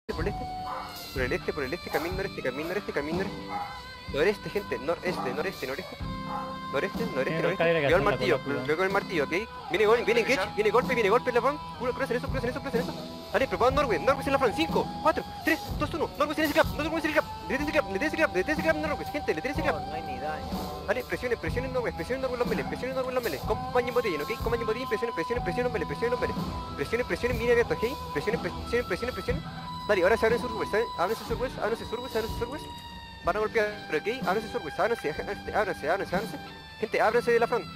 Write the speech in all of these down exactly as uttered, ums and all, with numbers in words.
por el este. Por el este, por el este, camino noreste, camino noreste, camino noreste. Noreste, gente, noreste, noreste, noreste. Noreste, noreste, noreste. Veo el martillo, veo con el martillo, ¿ok? Viene gol, viene engage, viene golpe, viene golpe en la front. Crucen eso, crucen eso, crucen eso. Dale, preparados Norway, Norway en la front. cinco, cuatro, tres, dos, uno. Norway en ese clap, Norway en ese clap. Le tiene ese clap, le tiene ese clap, le tiene ese clap, Norway, gente, le tiene ese clap. No, no hay ni daño. Dale, presionen, presionen Norway, presionen Norway los melee, presionen Norway los melee. Compañen botellín, ¿ok? Compañen botellín, presionen, presionen, presionen los melee, presionen los melee. Presionen, presionen, mira abierto, ¿ok? Presionen, presionen, presionen, presionen. Dale, ahora se abren sus surwes, ábrense surwes, ábrense surwes, ábrense surwes. Van a golpear, ¿ok? Ábrense surwes, ábrense, ábrense, ábrense, ábrense. Gente, ábrense de la front.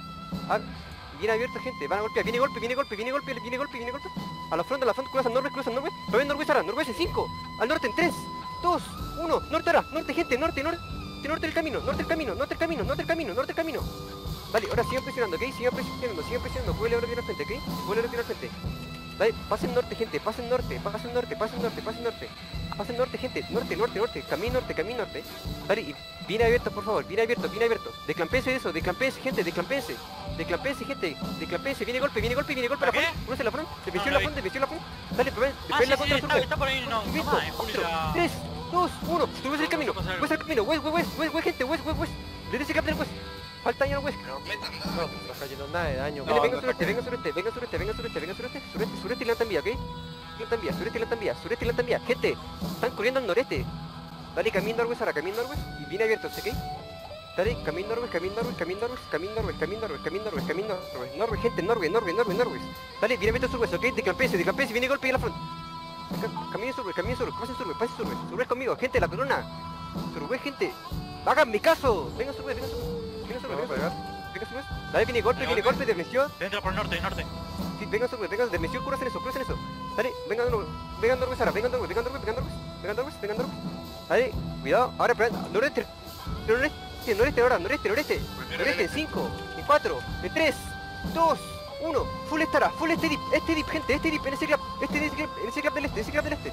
Bien abierto, gente, van a golpear, viene golpe, viene golpe, viene golpe, viene golpe, viene golpe. A la front, a la front, cruzan Norway, cruzan Norway. Pero Norway ahora, Norway en cinco. Al norte en tres, dos, uno. Norte ahora, norte, gente, norte, norte. Norte del camino, norte del camino, norte del camino, norte del camino, norte del camino. Vale, ahora sigan presionando, ¿ok? Sigan presionando, sigan presionando. Vuelve ahora bien al frente, ¿ok? Vuelve ahora bien al frente. Dale, pasen norte, gente, pasen norte, pasen norte, pasen norte, pasen norte. Pasen norte, gente, norte, norte, norte, camino norte, camino norte. Dale, y bien abierto, por favor, bien abierto, bien abierto. Declampense eso, declampense, gente, declampense. Declampense, gente, declampense, viene golpe, viene golpe, viene golpe a la front. Cruce la front, se venció la front, se venció la front. Dale, ven la contra está, está por ahí, no, no, tres, dos, uno, subes el camino, west el camino, west, west, west, west, gente, west, west, west. Le des el cap del west. Falta daño al west. No metan nada. No, no está cayendo nada de daño. Dale, venga sureste, venga sureste, venga sureste, venga sureste, venga sureste, sureste, sureste y lanzan vía, ¿ok? Lanzan vía, sureste y lanzan vía, sureste y lanzan vía. Gente, están corriendo al noreste. Dale, camino norwest ahora, camino norwest y viene abierto, ¿ok? Dale, camino norwest, camino norwest, camino norwest, camino norwest, camino norwest, camino norwest, camino norwest, norwest, gente, norwest, norwest, norwest, norwest. Dale, viene abierto surwest, ¿ok? Declampense, declampense, viene golpe y en la front. Camino surwest, camino surwest, pasen surwest, pasen surwest, surwest conmigo, gente, la corona. Surwest, gente, hagan mi caso. Venga surwest, venga surwest, venga surwest, venga surwest. Venga surwest. Dale, viene golpe, viene golpe, desvenció. Entra por norte, norte. Sí, venga surwest, venga, desvenció, crucen eso, crucen eso. Dale, venga norwest, venga norwest ahora, venga norwest, venga norwest, venga norwest, venga norwest, venga norwest. Dale, cuidado, ahora noreste, noreste, noreste ahora, noreste, noreste, noreste, en cinco, en cuatro, en tres, dos, uno, full estará, full este dip, este dip, gente, este dip, en ese grab, este dip, en ese grab del este, ese grab del este.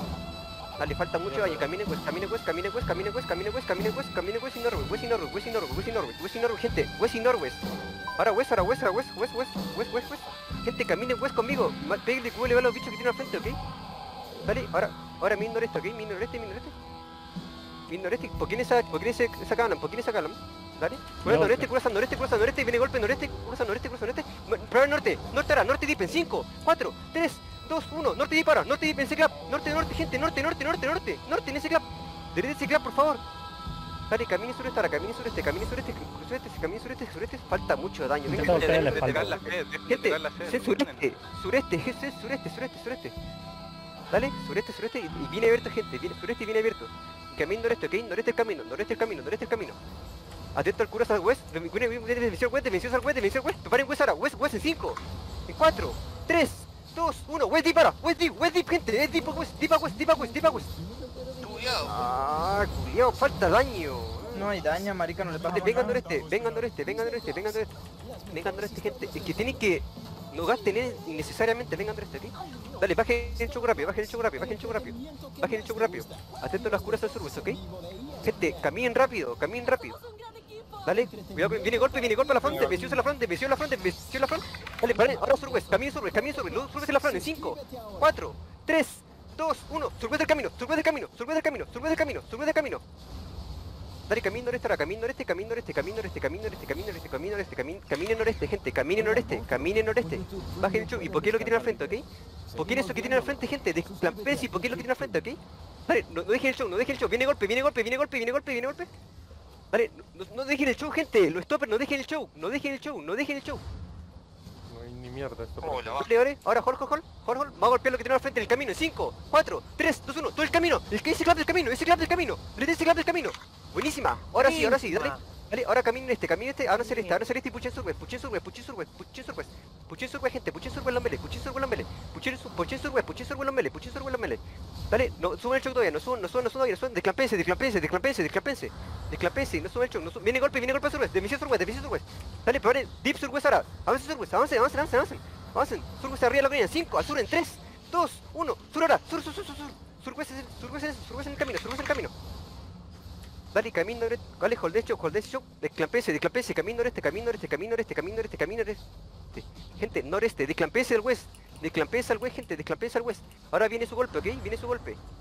Dale, falta mucho daño, caminen west, caminen west, caminen west, caminen west, caminen west, caminen west, caminen west y norwest, west y norwest, west y norwest, west y norwest, west y norwest, gente, west y norwest. Ahora west, ahora west, ahora west, west, west, west, west, west. Gente, caminen west conmigo, pégale que vuelve a los bichos que tienen al frente, ¿ok? Dale, ahora, ahora mi noreste, ¿ok? Mi noreste, mi noreste. Mi noreste, ¿por quién esa, por quién ese sacaban? ¿Por quién esa calan? Dale, cruza noreste, cruza noreste, cruza noreste, viene golpe noreste, cruza noreste, cruza noreste. Prueba norte, norte ahora, norte dip en cinco, cuatro, tres, dos, uno, norte dip ahora, norte dip en ese clap, norte, norte, gente, norte, norte, norte, norte, norte en ese clap. Derecha ese clap, por favor. Dale, camine sureste ahora, camine sureste, camine sureste, sureste, camine sureste, sureste, falta mucho daño. Venga, gente, sé sureste, sureste, gente, sureste, sureste, sureste. Dale, sureste, sureste, y viene abierto, gente, viene sureste y viene abierto. Camino noreste, ok, noreste el camino, noreste el camino, noreste el camino. Atento al cura al west, desvenció al west, desvenció al west, desvenció al west, preparen west ahora, west, west en cinco, en cuatro, tres, dos, uno, west deep ahora, west deep, west deep, gente, es deep a west, deep a west, deep a west, deep a west. Ah, culiao, falta daño. No hay daño, marica, no le pasa nada. Venga noreste, venga noreste, venga noreste, venga noreste, venga noreste, gente, es que tienen que... No gasten innecesariamente, vengan noreste, ¿ok? Dale, bajen el choco rápido, bajen el choco rápido, bajen el choco rápido. Bajen el choco rápido. Atento a las curas al surwest, ¿ok? Gente, caminen rápido, caminen rápido. Dale, cuidado, viene golpe, viene golpe a la front, desvenció a la front, desvenció a la front, desvenció a la front. Dale, vale, ahora surwest, caminen surwest, caminen surwest, luego surwest en la front en cinco, cuatro, tres, dos, uno, surwest del camino, surwest del camino, surwest del camino, surwest del camino, surwest del camino. Dale, camino noreste ahora, camino noreste, camino noreste, camino noreste, camino noreste, camino noreste, camino noreste, camino, camine noreste, gente, camine noreste, camine noreste. Bajen el show, ¿y por qué es lo que tiene al frente, ok? ¿Por qué es eso que tiene al frente, gente? Desclampense, ¿y por qué es lo que tiene al frente, ok? Dale, no, no dejen el show, no dejen el show, viene golpe, viene golpe, viene golpe, viene golpe, viene golpe. Dale, no, no dejen el show, gente, los stoppers, no dejen el show, no dejen el show, no dejen el show. No hay ni mierda esto. Oh, la va. Dale, dale, ahora hold, hold, hold, hold, hold, va a golpear lo que tiene al frente en el camino, en cinco, cuatro, tres, dos, uno, todo el camino, el que ese clap del camino, ese clap del camino, le ese clap del camino. Buenísima, ahora sí, ahora sí, dale, dale, ahora caminen este, caminen este, ahora hacer este, ahora hacer este y puchen surwest, puchen surwest, puchen surwest, puchen surwest, puchen surwest, gente, puchen surwest los melee, puchen surwest los melee, puchen surwest, puchen surwest los melee, puchen surwest los melee. Dale, no suban el choc todavía, no suban, no suban, no suban todavía, no suban, desclampense, desclampense, desclampense, desclampense, desclampense, no suban el choc, no suban, viene golpe, viene golpe a surwest, desvicio surwest, desvicio surwest. Dale, preparen, deep surwest ahora, avancen surwest, avancen, avancen, avancen, avancen, avancen, surwest arriba de la colina, cinco, al sur en tres, dos, uno, sur ahora, sur, sur, sur, sur, sur, surwest, surwest, surwest en el camino, surwest en el camino. Dale, camino noreste, dale, hold show, hold show, desclampense, desclampense, camino noreste, camino noreste, camino noreste, camino noreste, camino noreste. Gente, noreste, desclampense al west, desclampense al west, gente, desclampense al west. Ahora viene su golpe, ¿ok? Viene su golpe.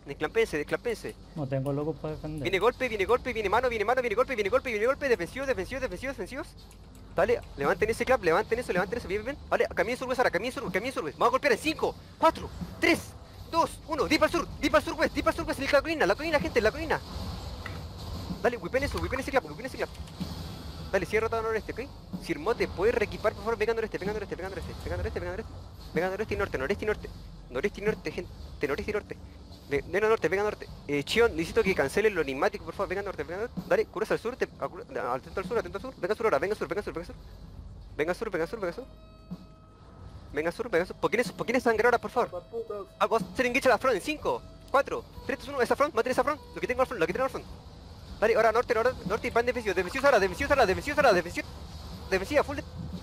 Desclampense, desclampense. No tengo locos para defender. Viene golpe, viene golpe, viene mano, viene mano, viene golpe, viene golpe, viene golpe, defensivos, defensivos, defensivos, defensivos. Dale, levanten ese clap, levanten eso, levanten eso, bien, bien, bien. Vale, caminen sur, west, ahora, caminen sur, caminen sur, west. Vamos a golpear en cinco, cuatro, tres, dos, uno. Deep al sur, deep al sur, west, deep al sur, west, la colina, la colina, gente, la colina. Dale, whipen eso, whipen ese clap, whipen ese clap. Dale, cierra rotado noreste, ¿ok? Sirmote, ¿puedes reequipar, por favor? Venga noreste, venga noreste, venga noreste, venga noreste, venga noreste. Venga noreste y norte, noreste y norte. Noreste y norte, gente, noreste y norte. Ve- Venga norte, venga norte. Eh, Chion, necesito que cancelen lo enigmático, por favor, venga norte, venga norte. Dale, curas al sur, te, a cura- a- atento al sur, atento al sur. Venga sur ahora, venga sur, venga sur, venga sur. Venga sur, venga sur, venga sur. Venga sur, venga sur. ¿Por quiénes sangrar ahora, por favor? Ah, vamos a hacer engage a la front en cinco, cuatro, tres, dos, uno. Esa front, mate esa front. Lo que tengo al front, lo que tengo al front. Dale, ahora norte, ahora norte y pan defensivo. Defensivos ahora, defensivos ahora, defensivos ahora, defensivos. Defensiva, full de...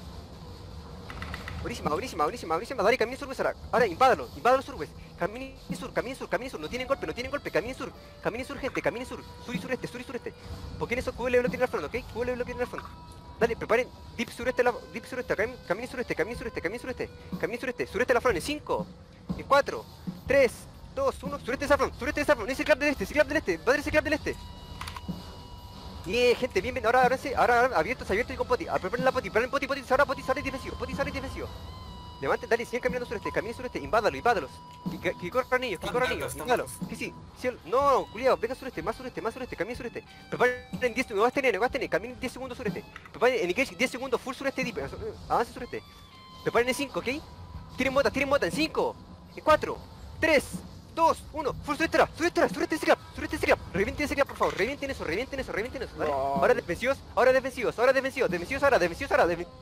Buenísima, buenísima, buenísima, buenísima. Dale, camine sur, west, ahora. Ahora, invádalo, invádalo sur, west. Camine sur, camine sur, camine sur. No tienen golpe, no tienen golpe. Camine sur, camine sur, gente, camine sur. Sur y sureste, sur y sureste. ¿Por qué eso? Q L bloque en el front, ¿ok? Q L bloque en el front. Dale, preparen. Deep sureste, la... Deep sureste, cam- camine sureste, camine sureste, camine sureste. Camine sureste, sureste la front en cinco, en cuatro, tres, dos, uno. Sureste esa front, sureste esa front. Ese clap del este, ese clap del este. Va a ese clap del este. Bien, gente, bien, bien, ahora, ahora sí, ahora, ahora, abiertos, abiertos y con poti, ah, preparen la poti, preparen poti, poti, ahora poti, ahora y defensivo, poti, ahora y defensivo. Levanten, dale, sigan caminando sureste, caminen sureste, invádalo, invádalos. Que, que, que corran ellos, que corran ellos, invádalo. Que sí, sí, no, culiao, venga sureste, más sureste, más sureste, caminen sureste. Preparen diez segundos, no gasten, no gasten, caminen diez segundos sureste. Preparen en engage diez segundos, full sureste, deep, avance sureste. Preparen en cinco, ¿ok? Tiren mota, tiren mota, en cinco, en cuatro, tres, dos, uno, full sureste, ahora, sureste, ahora, sureste ese clap, sureste ese clap, revienten ese clap, por favor, revienten eso, revienten eso, revienten eso, ¿vale? No. Ahora defensivos, ahora defensivos, ahora defensivos, defensivos ahora, defensivos ahora, defensivos.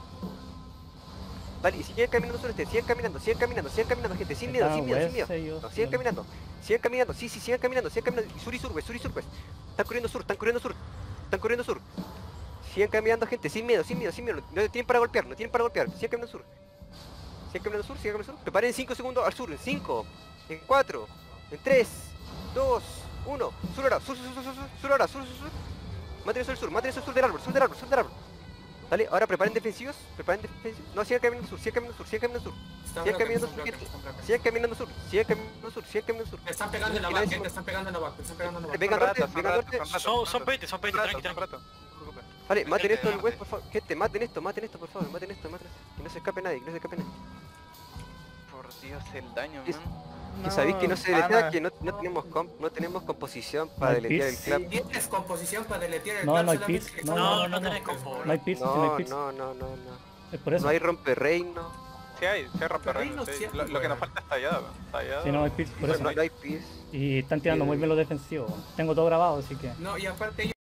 Vale, y siguen caminando sobre este, sigan caminando, sigan caminando, sigan caminando, gente, sin miedo, Están sin miedo, sin west miedo. ellos, No, sigan sí. caminando, sigan caminando, sí, sí, sigan caminando, sigan caminando, y sur y sur, west, sur y sur, west. Están corriendo sur, están corriendo sur, están corriendo sur. Sigan caminando, gente, sin miedo, sin miedo, sin miedo, no tienen para golpear, no tienen para golpear, sigan caminando sur. Sigan caminando sur, sigan caminando sur. Preparen cinco segundos al sur, en cinco, en cuatro, en tres, dos, uno. Sur ahora, sur, sur, sur, sur, sur, sur ahora, sur, sur, sur. Maten eso al sur, maten eso al sur del árbol, sur del árbol, sur del árbol. Dale, ahora preparen defensivos, preparen defensivos. No, sigan caminando sur, sigan caminando sur, sigan caminando sur. Sigan caminando sur, gente. Sigan caminando sur, sigan caminando sur, sigan caminando sur. Están pegando en la back, gente, están pegando en la back, están pegando en la back. Venga norte, venga norte. Son, son veinte, son veinte, tranqui, tranqui. Vale, maten esto del west, por favor. Gente, maten esto, maten esto, por favor, maten esto, maten esto. Que no se escape nadie, que no se escape nadie. Por Dios, el daño, Es- man. Y sabéis que no se deletea, pana. que no, no tenemos comp, no tenemos composición para No hay deletear el pis. clap. Tienes composición para deletear el No, clap, no hay solamente pis, que no, son- No, no tenés pues, compo. No hay pits, no hay No, pits. no, no, no, no. Es por eso. No hay romperreino, Sí hay, sí hay romperreino, Reino sí. siempre, Lo, lo que nos weón. falta es tallado, tallado. Sí, no hay pits, por no, eso. no hay pis. Y están tirando muy bien los defensivos. Tengo todo grabado, así que. No, y aparte